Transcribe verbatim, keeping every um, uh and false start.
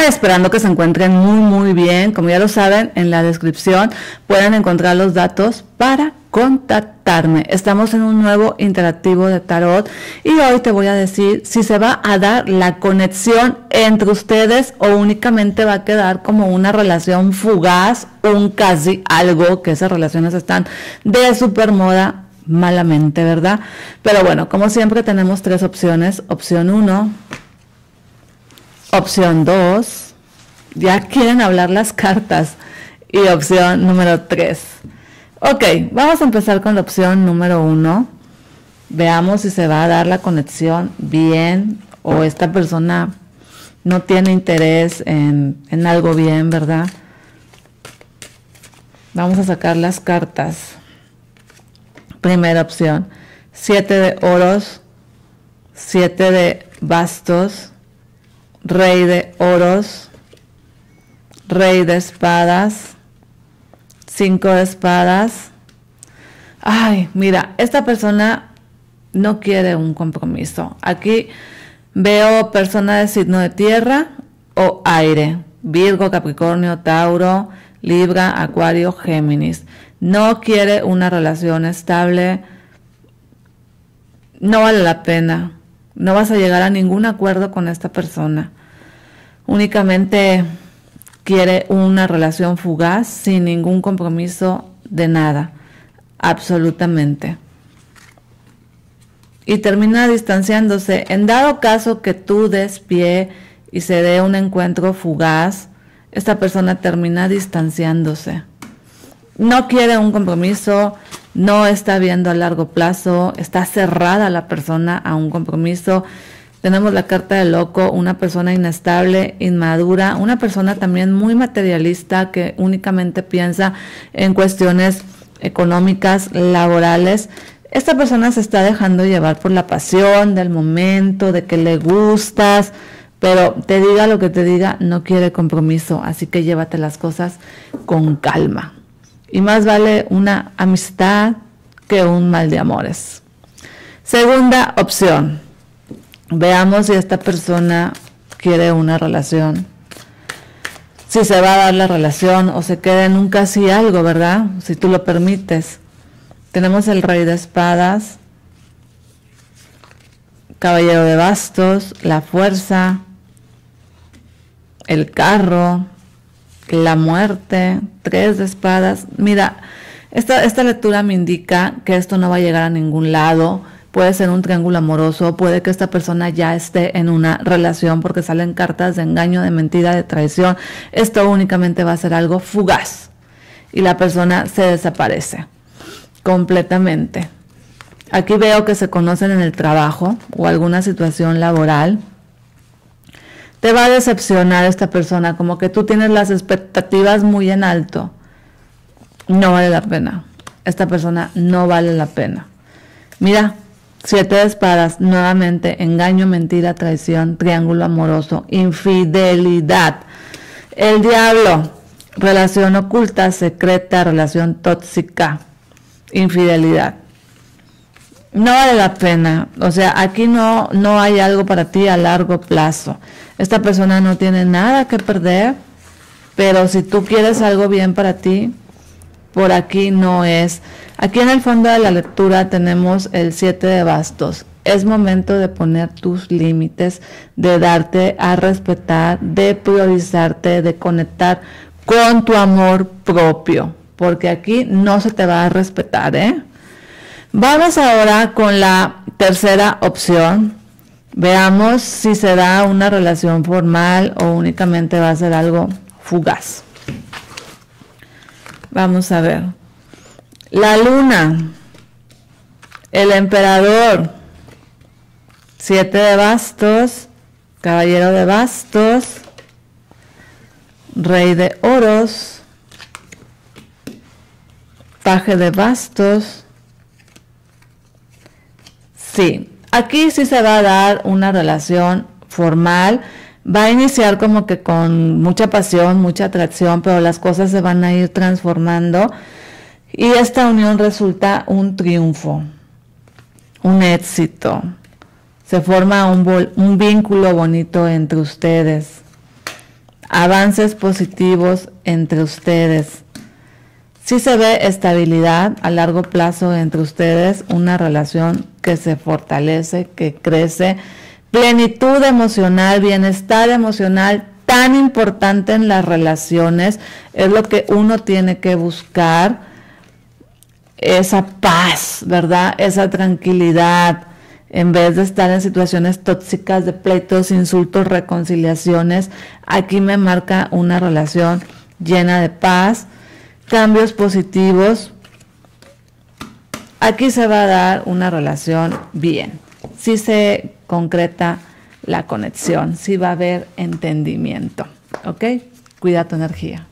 esperando que se encuentren muy muy bien. Como ya lo saben, en la descripción pueden encontrar los datos para contactarme. Estamos en un nuevo interactivo de tarot y hoy te voy a decir si se va a dar la conexión entre ustedes o únicamente va a quedar como una relación fugaz, un casi algo, que esas relaciones están de super moda malamente, ¿verdad? Pero bueno, como siempre tenemos tres opciones. Opción uno, opción dos, ya quieren hablar las cartas, y opción número tres. Ok, vamos a empezar con la opción número uno. Veamos si se va a dar la conexión bien o esta persona no tiene interés en, en algo bien, ¿verdad? Vamos a sacar las cartas. Primera opción, siete de oros, siete de bastos, rey de oros, rey de espadas, cinco de espadas. Ay, mira, esta persona no quiere un compromiso. Aquí veo persona de signo de tierra o aire, Virgo, Capricornio, Tauro, Libra, Acuario, Géminis. No quiere una relación estable, no vale la pena, no vas a llegar a ningún acuerdo con esta persona. Únicamente quiere una relación fugaz sin ningún compromiso de nada, absolutamente. Y termina distanciándose. En dado caso que tú des pie y se dé un encuentro fugaz, esta persona termina distanciándose. No quiere un compromiso, no está viendo a largo plazo, está cerrada la persona a un compromiso. Tenemos la carta del loco, una persona inestable, inmadura, una persona también muy materialista que únicamente piensa en cuestiones económicas, laborales. Esta persona se está dejando llevar por la pasión del momento, de que le gustas, pero te diga lo que te diga, no quiere compromiso, así que llévate las cosas con calma. Y más vale una amistad que un mal de amores. Segunda opción. Veamos si esta persona quiere una relación. Si se va a dar la relación o se queda en un casi algo, ¿verdad? Si tú lo permites. Tenemos el rey de espadas, caballero de bastos, la fuerza, el carro, la muerte, tres de espadas. Mira, esta, esta lectura me indica que esto no va a llegar a ningún lado. Puede ser un triángulo amoroso, puede que esta persona ya esté en una relación porque salen cartas de engaño, de mentira, de traición. Esto únicamente va a ser algo fugaz y la persona se desaparece completamente. Aquí veo que se conocen en el trabajo o alguna situación laboral. Te va a decepcionar esta persona, como que tú tienes las expectativas muy en alto. No vale la pena. Esta persona no vale la pena. Mira, siete de espadas, nuevamente, engaño, mentira, traición, triángulo amoroso, infidelidad. El diablo, relación oculta, secreta, relación tóxica, infidelidad. No vale la pena, o sea, aquí no, no hay algo para ti a largo plazo. Esta persona no tiene nada que perder, pero si tú quieres algo bien para ti, por aquí no es. Aquí en el fondo de la lectura tenemos el siete de bastos. Es momento de poner tus límites, de darte a respetar, de priorizarte, de conectar con tu amor propio, porque aquí no se te va a respetar, ¿eh? Vamos ahora con la tercera opción. Veamos si se da una relación formal o únicamente va a ser algo fugaz. Vamos a ver. La luna, el emperador, siete de bastos, caballero de bastos, rey de oros, paje de bastos. Sí, aquí sí se va a dar una relación formal, va a iniciar como que con mucha pasión, mucha atracción, pero las cosas se van a ir transformando y esta unión resulta un triunfo, un éxito. Se forma un, un vínculo bonito entre ustedes. avances positivos entre ustedes. Sí se ve estabilidad a largo plazo entre ustedes, una relación que se fortalece, que crece, plenitud emocional, bienestar emocional, tan importante en las relaciones, es lo que uno tiene que buscar, esa paz, ¿verdad? Esa tranquilidad, en vez de estar en situaciones tóxicas de pleitos, insultos, reconciliaciones. Aquí me marca una relación llena de paz, cambios positivos. Aquí se va a dar una relación bien. Si se concreta la conexión, si va a haber entendimiento. ¿Ok? Cuida tu energía.